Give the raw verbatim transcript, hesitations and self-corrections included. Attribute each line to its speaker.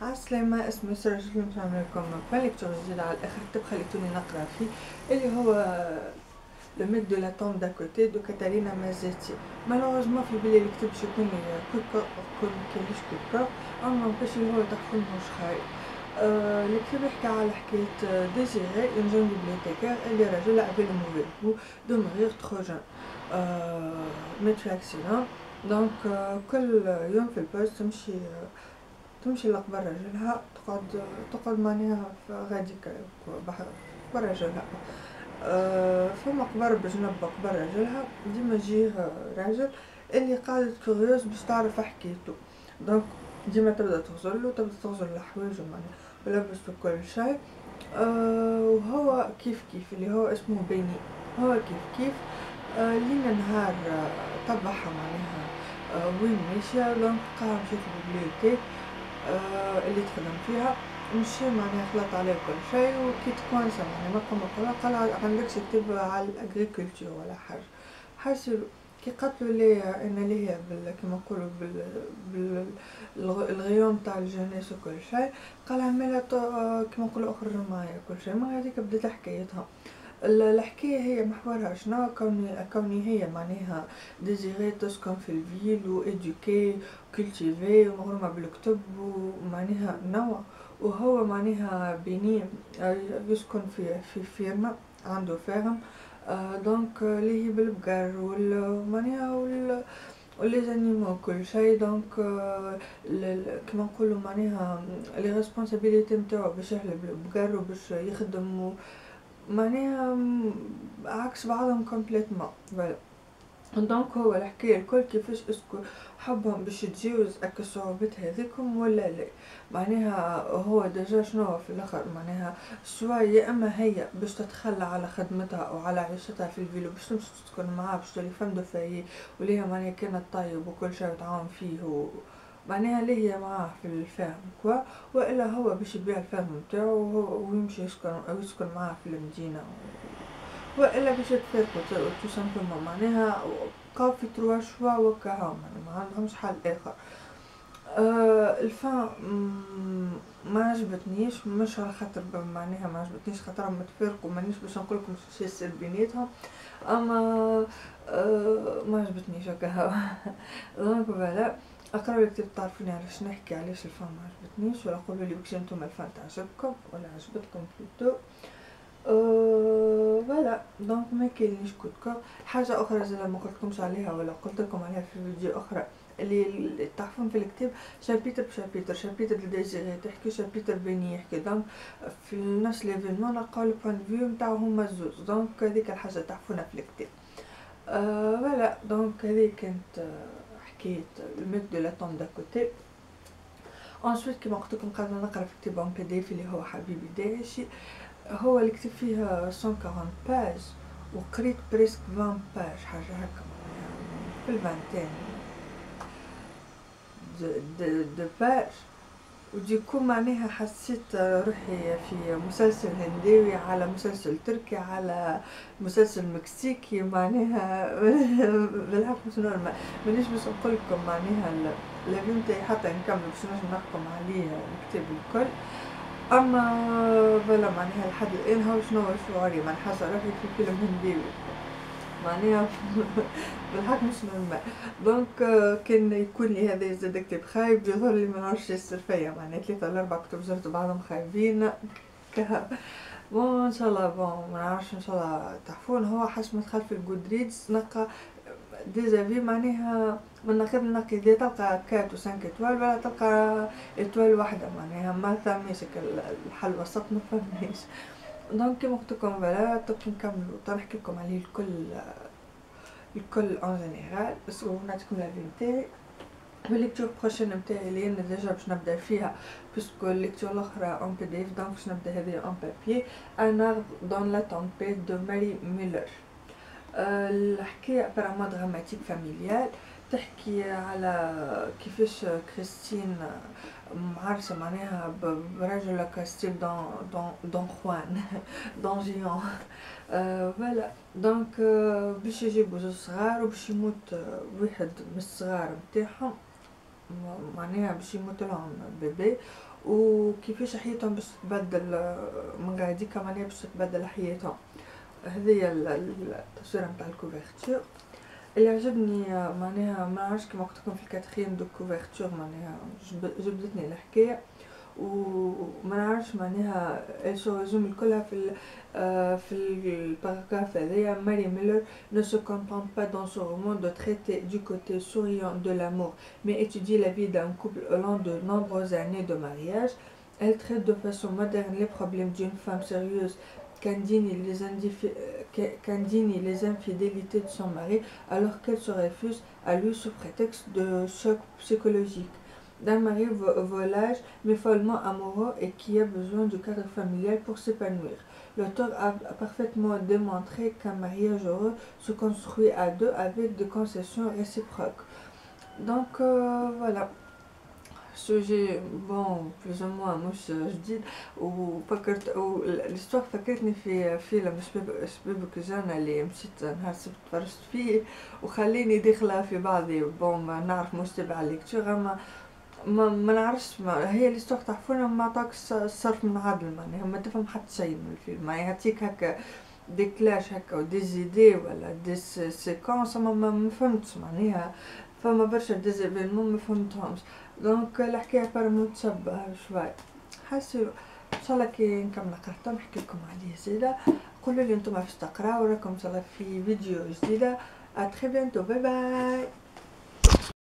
Speaker 1: عالسلامة، اسمي سارة جديد باش نعمل لكم بان ليكتور جديد على الآخر كتاب خليتوني نقرا فيه اللي هو لو ميت دو لا تومب دا كوتي دو كاتالينا مازيتي. مالوغوزمون في بالي الكتاب باش يكون لي كود كور مكانليش كود كور، اما مبقاش اللي هو تحفون مش خايب. أه الكتاب يحكي على حكاية ديزيري اون جون بيبليوتيكار اللي راجل افي لو موفي بو دو مغيغ تخو جون أه مات في اكسيدون. دونك أه كل يوم في البوست تمشي تمشي لقبر راجلها تقعد تقعد معناها غادي بحر قبر راجلها. أه فما قبر بجنب قبر راجلها ديما يجيه راجل اللي قاعدة كوريوز باش تعرف حكايتو. دونك ديما تبدا تغزرلو تبدا تغزر لحوايجو معناها ولبسو كل شي. أه وهو كيف كيف اللي هو اسمه بيني هو كيف كيف أه لينا نهار طبعها معناها أه وين ماشية. دونك قاعدة مشيت للبيبليوتيك أه اللي تخدم فيها مشي معناها خلط عليه كل شيء وكي تكونسا معناها ما قام قال عندكش تكتب على الاغريكولتور ولا حاجه حاسر كي قتلوا لي انا ليا بال كيما نقولوا بال بالغيوم تاع الجناس وكل شيء قال عملها كيما نقولوا اخر معايا كل شيء. ما هذيك بدات حكايتها. الحكايه هي محورها شنو كوني كوني هي معناها ديزيري تسكن في الفيل و ادوكي كولتيفي ومغرومه بالكتب ومعناها نوع. وهو معناها بيني يسكن في في فيرما عنده فارم آه دونك اللي هي بالبقر وال معناها وال ولي زانيمو كل شيء. دونك آه كيما نقولوا معناها لي ريسبونسابيلتي نتاعو باش يحلب البقر وباش يخدم معناها عكس بعضهم كومبليتمون فوالا. دونك هو الحكايه الكل كيفاش اسكو حبهم باش يتجاوز هكا الصعوبات هذيكم ولا لا. معناها هو ديجا شنو في الاخر معناها سوا يا اما هي باش تتخلى على خدمتها او على عيشتها في الفيلو باش تمشي تسكن معاه باش تولي فم دو فاي وليها معناها كانت طيب وكل شيء وتعاون فيه و معناها اللي هي معاه في الفهم كوا. والا هو باش يبيع الفهم نتاعو ويمشي يسكن او يسكن معاه في المدينه والا باش يتفارقوا تو سامبلومون معناها بقاو في تروا شوا وكاهو ما عندهمش حل اخر. أه الفان ما عجبتنيش مش على خاطر معناها ما عجبتنيش خاطرهم متفارقوا مانيش باش نقول لكم شي يصير بيناتهم اما أه ما عجبتنيش هكاهو. دونك فوالا اقراو الكتاب تعرفوني علاش نحكي علاش الفان ما عجبتنيش ولا قولوا لي واش نتوما الفان تعجبكم ولا عجبتكم بلوتو. أه فوالا دونك ما كاينش كود كور. حاجه اخرى زي ما قلتلكمش عليها ولا قلت لكم عليها في فيديو اخرى اللي تعرفون في الكتاب شابيتر بشابيتر شابيتر ديزيري تحكي شابيتر بيني يحكي. دونك في نفس ليفينمون نلقاو البوان فيو نتاعو هما زوز. دونك هذيك الحاجه تعرفونها في الكتاب. أه فوالا دونك هذه كانت حكايه الميت دو لا تومب دا كوتي. انسويت كيما قلت لكم قاعده نقرا في كتاب اون بي دي اف اللي هو حبيبي داعشي. هو الكتاب فيه مية وأربعين باج وقريت بريسك عشرين باج حاجه هكا في الفانتين دو, دو, دو باج. وديكو معناها حسيت روحي في مسلسل هنداوي على مسلسل تركي على مسلسل مكسيكي معناها بالحق مش نورمال. مانيش باش نقول لكم معناها الليفي نتاعي حتى نكمل باش نجم نحكم عليه الكتاب الكل. اما فوالا معناها لحد الان هو شنو شعوري مع حاسه روحي في فيلم هنداوي معناها بالحق مش نورمال. دونك كان يكون لي هذا زاد كتاب خايب يظهر لي ما نعرفش يصير فيا معناها ثلاثة ولا أربعة كتب زرت بعضهم خايبين كها. بون ان شاء الله بون ما نعرفش ان شاء الله تعرفون هو حاش ما دخل في الجود ريدز نلقى ديزافي معناها من نقدر نقي إذا تلقى كات وسانك إتوال ولا تلقى إتوال واحدة معناها ما ثميش الحل وسط ما فهمناش. دونك كيما قلت لكم فوالا توك نكملو تنحكي لكم عليه الكل الكل اون جينيرال بس ونعطيكم لافي نتاعي. والليكتور بروشين نتاعي اللي انا ديجا باش نبدا فيها باسكو الليكتور الاخرى اون بي دي اف دونك باش نبدا هذه اون بابي. انا دون لا تومبيت دو ماري ميلر. الحكايه ابارامون دراماتيك فاميليال تحكي على كيفاش كريستين معرسه معناها برجل كاستيل دون دون دون خوان دون جيون. فوالا دونك باش يجيبو زوج صغار وباش يموت واحد من الصغار نتاعهم معناها باش يموت لهم بيبي، وكيفاش حياتهم باش تبدل من غاديكا معناها باش تتبدل حياتهم. هذيا التصويره نتاع الكوفرتور اللي عجبني معناها، ما عرفتش كيما قلت لكم في الكاتريام دو كوفرتور معناها جبدتني الحكايه، وما نعرفش معناها سو ريزوم الكلها في ال في الباراغراف هذايا. ماري ميلر ne se contente pas dans son roman de traiter du côté souriant de l'amour, mais étudie la vie d'un couple au long de nombreuses années de mariage. Elle traite de façon moderne les problèmes d'une femme sérieuse qu'indignent les, qu'indignent les infidélités de son mari, alors qu'elle se refuse à lui sous prétexte de choc psychologique. D'un mari volage mais follement amoureux et qui a besoin du cadre familial pour s'épanouir. L'auteur a parfaitement démontré qu'un mariage heureux se construit à deux avec des concessions réciproques. Donc euh, voilà. sujet bon plus ou moins مش جديد، وفكرت الاسطوره فكرتني في فيلم شبابك جانا اللي مشيت نهار السبت تفرجت فيه وخليني داخله في بعضي. بون ما نعرف مش تبع ليكتور، اما ما, ما نعرفش، ما هي الاسطوره تعرفونا ما عطاكش الصرف من عدل، معناها ما تفهم حتى شيء من الفيلم، ما يعطيك هكا دي كلاش هكا ودي زيدي ولا دي سيكونس، اما ما فهمتش معناها، فما برشا ديزيفينمون ما فهمتهمش. دونك الحكايه بار متشبهه شويه. حاسه ان شاء الله كي نكمل قراءته نحكي لكم عليه زياده. قولوا لي نتوما فاش تقراو، وراكم ان شاء الله في فيديو جديده. ا تري بيانتو، باي باي.